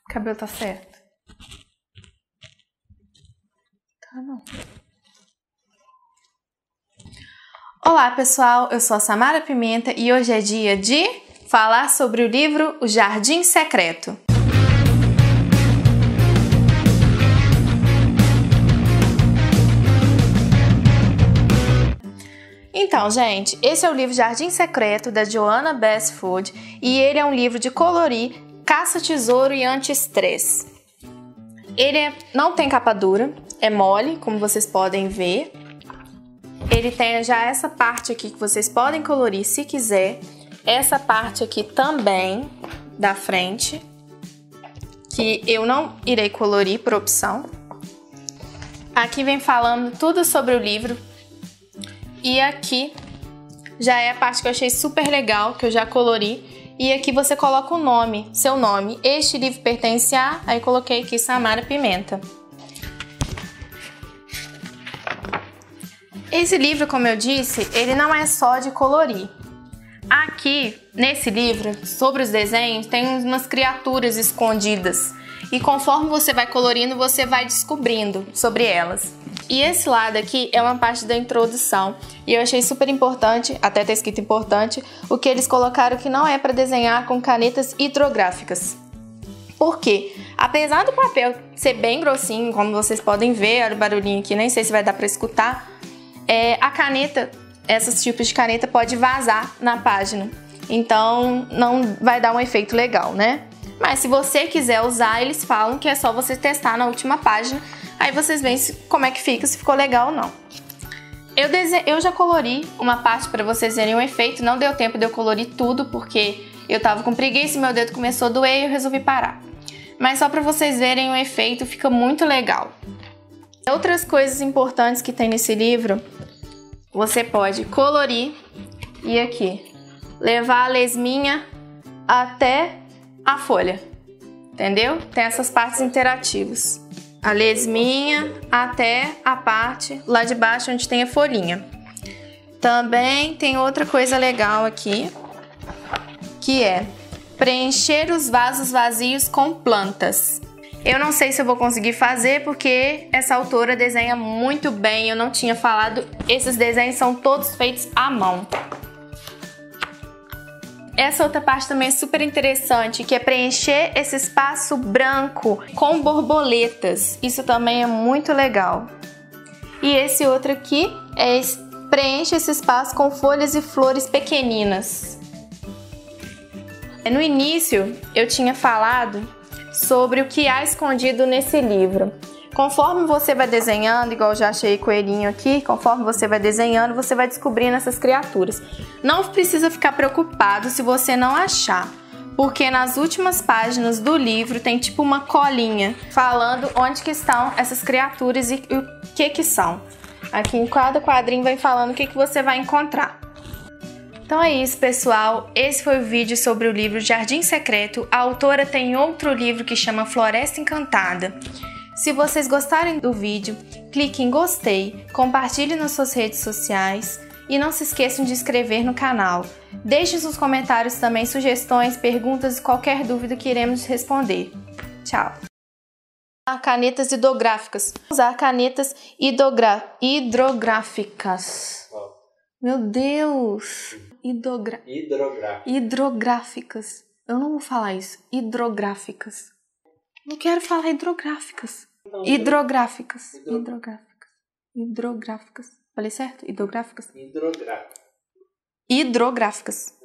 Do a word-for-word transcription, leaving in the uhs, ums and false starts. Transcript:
O cabelo tá certo? Tá, não. Olá, pessoal. Eu sou a Samara Pimenta e hoje é dia de falar sobre o livro O Jardim Secreto. Então, gente, esse é o livro Jardim Secreto, da Joanna Basford, e ele é um livro de colorir, caça-tesouro e anti-estresse. Ele é, não tem capa dura, é mole, como vocês podem ver. Ele tem já essa parte aqui que vocês podem colorir se quiser. Essa parte aqui também, da frente, que eu não irei colorir por opção. Aqui vem falando tudo sobre o livro. E aqui já é a parte que eu achei super legal, que eu já colori. E aqui você coloca o nome, seu nome. Este livro pertence a... Aí coloquei aqui Samara Pimenta. Esse livro, como eu disse, ele não é só de colorir. Aqui, nesse livro, sobre os desenhos, tem umas criaturas escondidas. E conforme você vai colorindo, você vai descobrindo sobre elas. E esse lado aqui é uma parte da introdução. E eu achei super importante, até tá escrito importante, o que eles colocaram que não é para desenhar com canetas hidrográficas. Por quê? Apesar do papel ser bem grossinho, como vocês podem ver, olha o barulhinho aqui, nem sei se vai dar para escutar, é, a caneta, esses tipos de caneta pode vazar na página. Então não vai dar um efeito legal, né? Mas se você quiser usar, eles falam que é só você testar na última página. Aí vocês veem se, como é que fica, se ficou legal ou não. Eu, dese... eu já colori uma parte para vocês verem o efeito. Não deu tempo de eu colorir tudo, porque eu tava com preguiça e meu dedo começou a doer e eu resolvi parar. Mas só para vocês verem o efeito, fica muito legal. Outras coisas importantes que tem nesse livro, você pode colorir e aqui, levar a lesminha até a folha. Entendeu? Tem essas partes interativas. A lesminha até a parte lá de baixo onde tem a folhinha. Também tem outra coisa legal aqui, que é preencher os vasos vazios com plantas. Eu não sei se eu vou conseguir fazer porque essa autora desenha muito bem, eu não tinha falado, esses desenhos são todos feitos à mão. Essa outra parte também é super interessante, que é preencher esse espaço branco com borboletas. Isso também é muito legal. E esse outro aqui é preenche esse espaço com folhas e flores pequeninas. No início eu tinha falado sobre o que há escondido nesse livro. Conforme você vai desenhando, igual eu já achei coelhinho aqui, conforme você vai desenhando, você vai descobrindo essas criaturas. Não precisa ficar preocupado se você não achar, porque nas últimas páginas do livro tem tipo uma colinha falando onde que estão essas criaturas e o que que são. Aqui em cada quadrinho vai falando o que que você vai encontrar. Então é isso, pessoal. Esse foi o vídeo sobre o livro Jardim Secreto. A autora tem outro livro que chama Floresta Encantada. Se vocês gostarem do vídeo, clique em gostei, compartilhe nas suas redes sociais e não se esqueçam de inscrever no canal. Deixe nos comentários também sugestões, perguntas e qualquer dúvida que iremos responder. Tchau! Canetas hidrográficas. Usar canetas hidrogra... hidrográficas. Meu Deus! Hidrogra... Hidrográficas. Hidrográficas. Eu não vou falar isso. Hidrográficas. Não quero falar hidrográficas. Não, hidrográficas. Hidro... Hidrográficas. Hidrográficas. Falei certo? Hidrográficas? Hidrográficas. Hidrográficas.